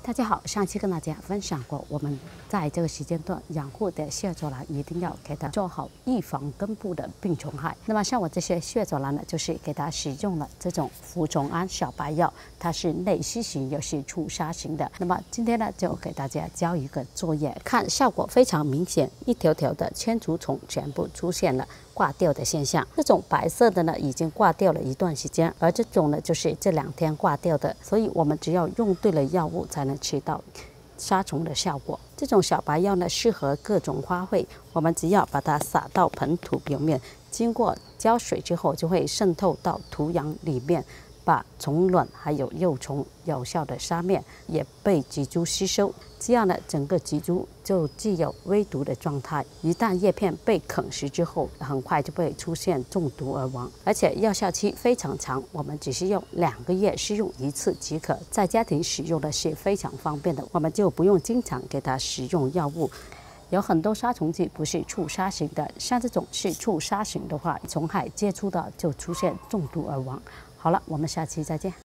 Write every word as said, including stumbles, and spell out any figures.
大家好，上期跟大家分享过，我们在这个时间段养护的蟹爪兰一定要给它做好预防根部的病虫害。那么像我这些蟹爪兰呢，就是给它使用了这种呋虫胺小白药，它是内吸型又是触杀型的。那么今天呢，就给大家教一个作业，看效果非常明显，一条条的千足虫全部出现了挂掉的现象。这种白色的呢，已经挂掉了一段时间，而这种呢，就是这两天挂掉的。所以我们只要用对了药物，才能起到杀虫的效果。这种小白药呢，适合各种花卉，我们只要把它撒到盆土表面，经过浇水之后，就会渗透到土壤里面，把虫卵还有幼虫有效的杀灭，也被植株吸收。这样呢，整个植株就具有微毒的状态。一旦叶片被啃食之后，很快就会出现中毒而亡，而且药效期非常长，我们只需用两个月试用一次即可。在家庭使用的是非常方便的，我们就不用经常给它使用药物。有很多杀虫剂不是触杀型的，像这种是触杀型的话，虫害接触到就出现中毒而亡。好了，我们下期再见。